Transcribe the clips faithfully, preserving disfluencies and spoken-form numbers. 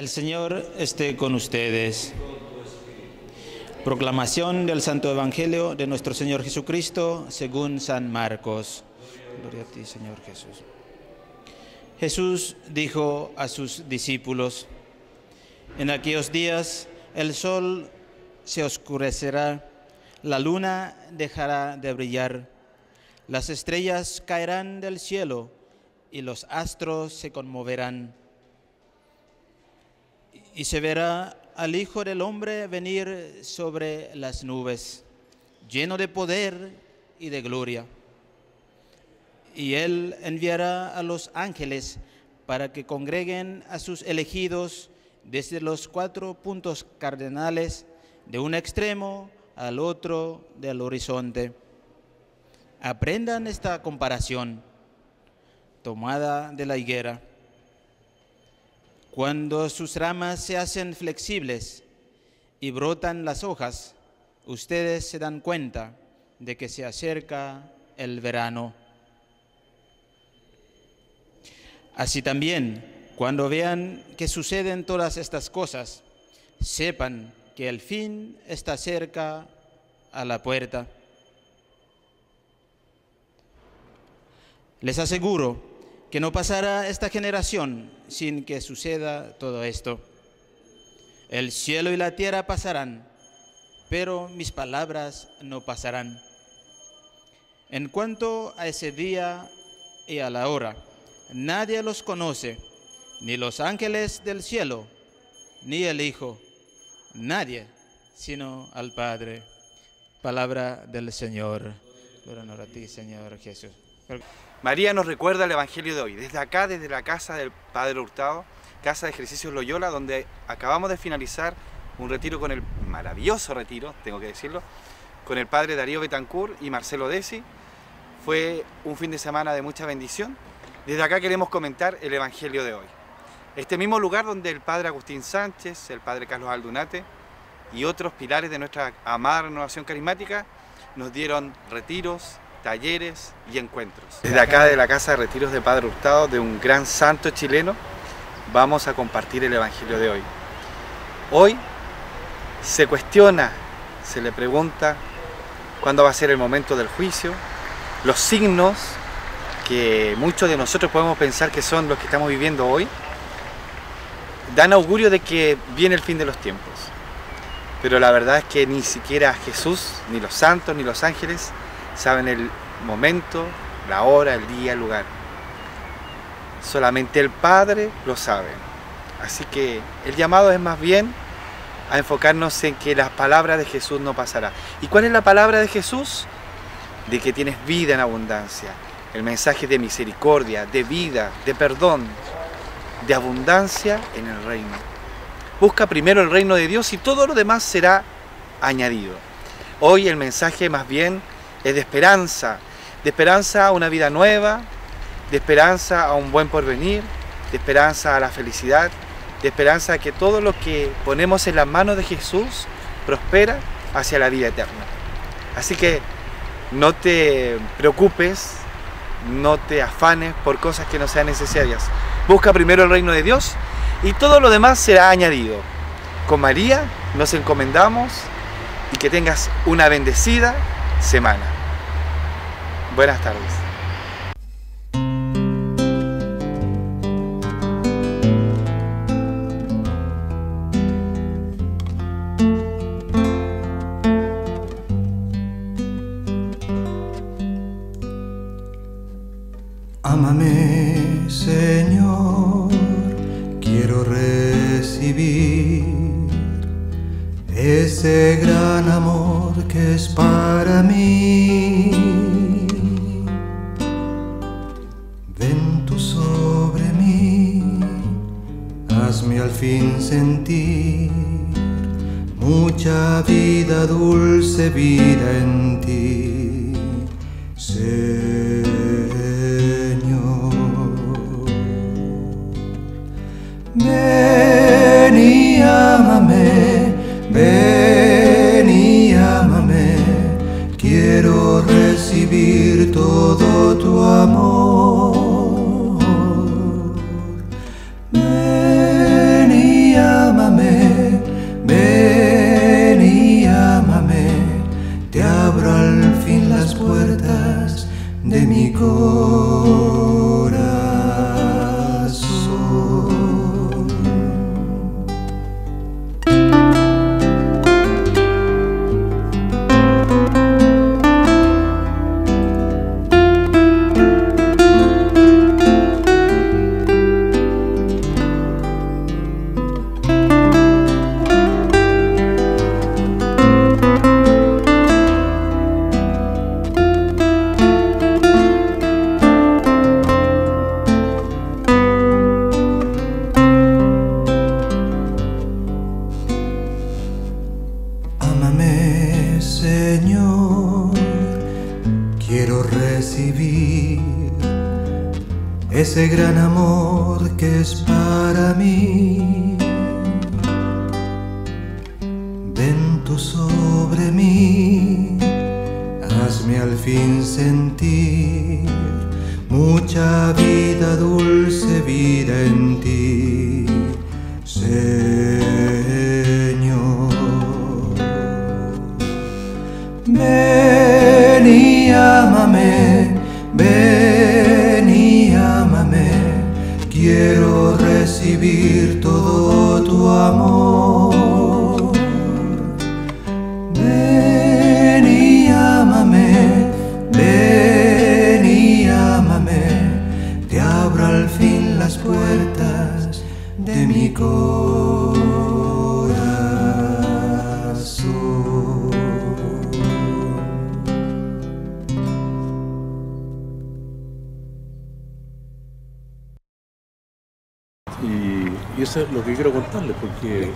Señor esté con ustedes. Proclamación del Santo Evangelio de nuestro Señor Jesucristo según San Marcos. Gloria a ti, Señor Jesús. Jesús dijo a sus discípulos: en aquellos días el sol se oscurecerá, la luna dejará de brillar, las estrellas caerán del cielo y los astros se conmoverán. Y se verá al Hijo del Hombre venir sobre las nubes, lleno de poder y de gloria. Y Él enviará a los ángeles para que congreguen a sus elegidos desde los cuatro puntos cardinales, de un extremo al otro del horizonte. Aprendan esta comparación tomada de la higuera. Cuando sus ramas se hacen flexibles y brotan las hojas, ustedes se dan cuenta de que se acerca el verano. Así también, cuando vean que suceden todas estas cosas, sepan que el fin está cerca a la puerta. Les aseguro que no pasará esta generación sin que suceda todo esto. El cielo y la tierra pasarán, pero mis palabras no pasarán. En cuanto a ese día y a la hora, nadie los conoce, ni los ángeles del cielo, ni el Hijo, nadie, sino al Padre. Palabra del Señor. Gloria a ti, Señor Jesús. María nos recuerda el Evangelio de hoy, desde acá, desde la casa del Padre Hurtado, casa de ejercicios Loyola, donde acabamos de finalizar un retiro con el maravilloso retiro, tengo que decirlo, con el Padre Darío Betancourt y Marcelo Desi. Fue un fin de semana de mucha bendición. Desde acá queremos comentar el Evangelio de hoy. Este mismo lugar donde el Padre Agustín Sánchez, el Padre Carlos Aldunate y otros pilares de nuestra amada renovación carismática nos dieron retiros, talleres y encuentros. Desde acá de la Casa de Retiros de Padre Hurtado, de un gran santo chileno, vamos a compartir el Evangelio de hoy. Hoy se cuestiona, se le pregunta cuándo va a ser el momento del juicio, los signos que muchos de nosotros podemos pensar que son los que estamos viviendo hoy, dan augurio de que viene el fin de los tiempos. Pero la verdad es que ni siquiera Jesús, ni los santos, ni los ángeles saben el momento, la hora, el día, el lugar. Solamente el Padre lo sabe. Así que el llamado es más bien a enfocarnos en que las palabras de Jesús no pasarán. ¿Y cuál es la palabra de Jesús? De que tienes vida en abundancia. El mensaje de misericordia, de vida, de perdón, de abundancia en el reino. Busca primero el reino de Dios y todo lo demás será añadido. Hoy el mensaje más bien es de esperanza, de esperanza a una vida nueva, de esperanza a un buen porvenir, de esperanza a la felicidad, de esperanza a que todo lo que ponemos en las manos de Jesús prospera hacia la vida eterna. Así que no te preocupes, no te afanes por cosas que no sean necesarias. Busca primero el reino de Dios y todo lo demás será añadido. Con María nos encomendamos y que tengas una bendecida semana. Buenas tardes. Ámame, Señor, quiero recibir ese gran amor que es para mí. Ven tú sobre mí, hazme al fin sentir mucha vida, dulce vida en ti, Señor. Ven y ámame, ven y ámame, quiero recibir todo tu amor. Ven y corazón. Ámame, Señor, quiero recibir ese gran amor que es para mí. Ven tú sobre mí, hazme al fin sentir mucha vida, dulce vida en ti, Señor. Ven y ámame, ven y ámame, quiero recibir todo tu amor. Ven y ámame, ven y ámame, te abro al fin las puertas de mi corazón. Y, y eso es lo que quiero contarles, porque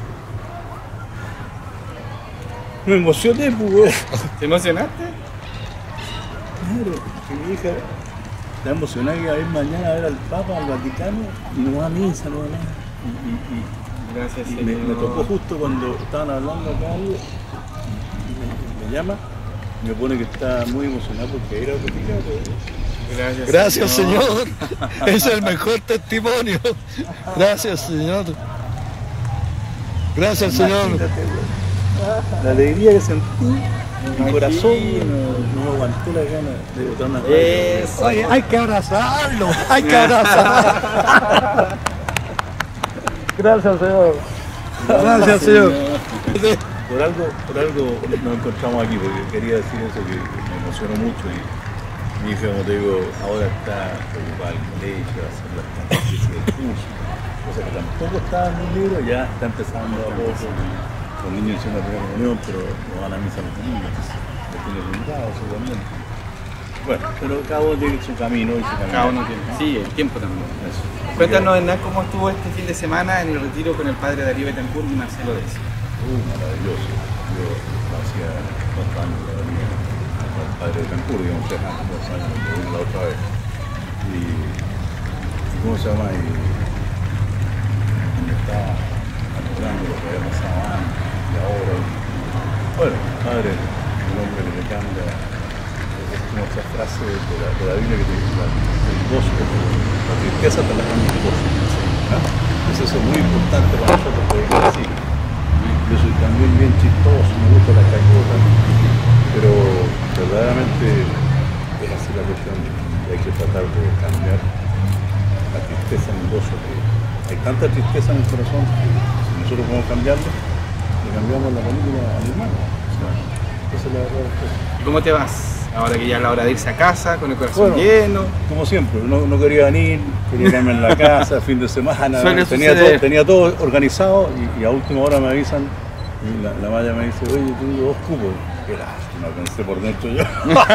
me emocioné, pues, güey. ¿Te emocionaste? Claro, que mi hija está emocionada que va a ir mañana a ver al Papa, al Vaticano, y no va a misa, no va a nada. Y, y, y, Gracias, y Señor. me, me tocó justo cuando estaban hablando acá, y me, me llama, me pone que está muy emocionado porque ir al Vaticano. Gracias, Gracias, Señor. Es el mejor testimonio. Gracias, Señor. Gracias, Señor. La alegría que sentí en mi corazón, no, no aguanté la gana de botar una Eso. Oye, hay que abrazarlo. Hay que abrazarlo. Gracias, Señor. Gracias, Señor. Por algo, por algo nos encontramos aquí, porque quería decir eso, que me emocionó mucho. Y mi hija, como te digo, ahora está preocupada el colegio, hacer las catequesis del curso, cosa que tampoco estaba en un libro, ya está empezando a poco. Los niños hicieron la primera comunión, pero no van a misa los niños, los tiene limitado seguramente. Bueno, pero cada uno tiene su camino y su camino. Cada uno tiene. Sí, el tiempo también. Eso. Cuéntanos, Hernán, cómo estuvo este fin de semana en el retiro con el padre Darío Betancourt y Marcelo Dez. Uh, maravilloso. Yo lo hacía cuatro años que venía al padre de Cancún, digamos, tres años, dos años, lo vi la otra vez. Y, y ¿cómo se llama? Y, y me estaba acordando lo que había pasado antes y ahora. Bueno, padre, un hombre que me cambia, es como esa frase de la, de la Biblia que te dice, la, el gozo, la tristeza te la cambia el gozo. ¿Ah? Eso es muy importante para nosotros poder decir. Yo soy también bien chistoso, me gusta la cayota, pero verdaderamente es así la cuestión y hay que tratar de cambiar la tristeza en gozo, que hay tanta tristeza en el corazón que si nosotros podemos cambiarlo, le cambiamos la película al hermano. O sea, esa es la verdad. ¿Cómo te vas? Ahora que ya es la hora de irse a casa, con el corazón Bueno, lleno. Como siempre, no, no quería venir, quería quedarme en la casa, fin de semana, Suele tenía suceder. todo, tenía todo organizado y, y a última hora me avisan y la, la Maya me dice, oye, tengo dos cupos. Qué lástima, pensé por dentro yo.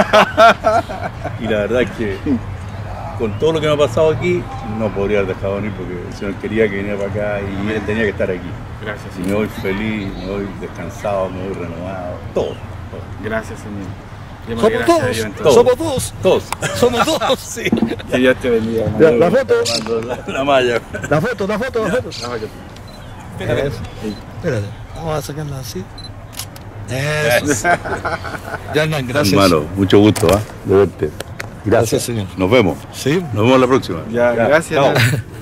Y la verdad es que con todo lo que me ha pasado aquí, no podría haber dejado venir porque el Señor quería que viniera para acá y él tenía que estar aquí. Gracias, Y me Señor. voy feliz, me voy descansado, me voy renovado, todo. todo. Gracias, Señor. Demos Somos gracias a todos. Dios en todo. Somos dos. Todos. Somos dos. Sí. Que Dios te bendiga, hermano. Ya, la foto. La, la Maya. La foto, la foto, la foto. No, yo- Eso. Espérate. Vamos a sacarla así. Eso. Ya, Hernán, gracias. Hermano, mucho gusto, ¿ah? De verte. Gracias, señor. Nos vemos. Sí. Nos vemos la próxima. Ya, gracias. chao. Hernán.